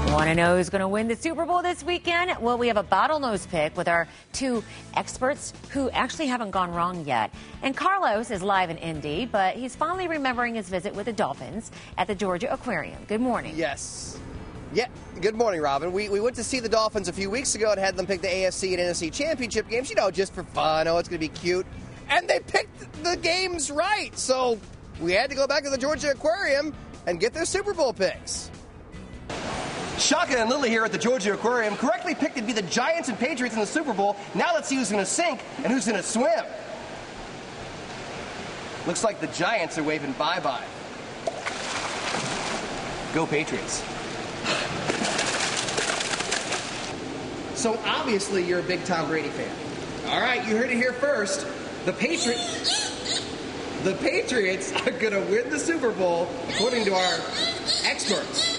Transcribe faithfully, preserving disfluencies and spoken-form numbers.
Want to know who's going to win the Super Bowl this weekend? Well, we have a bottlenose pick with our two experts who actually haven't gone wrong yet. And Carlos is live in Indy, but he's finally remembering his visit with the Dolphins at the Georgia Aquarium. Good morning. Yes. Yeah, good morning, Robin. We, we went to see the Dolphins a few weeks ago and had them pick the A F C and N F C championship games, you know, just for fun. Oh, it's going to be cute. And they picked the games right. So we had to go back to the Georgia Aquarium and get their Super Bowl picks. Shaka and Lily here at the Georgia Aquarium correctly picked to be the Giants and Patriots in the Super Bowl. Now let's see who's going to sink and who's going to swim. Looks like the Giants are waving bye-bye. Go Patriots. So obviously you're a big Tom Brady fan. All right, you heard it here first. The Patriots, the Patriots are going to win the Super Bowl, according to our experts.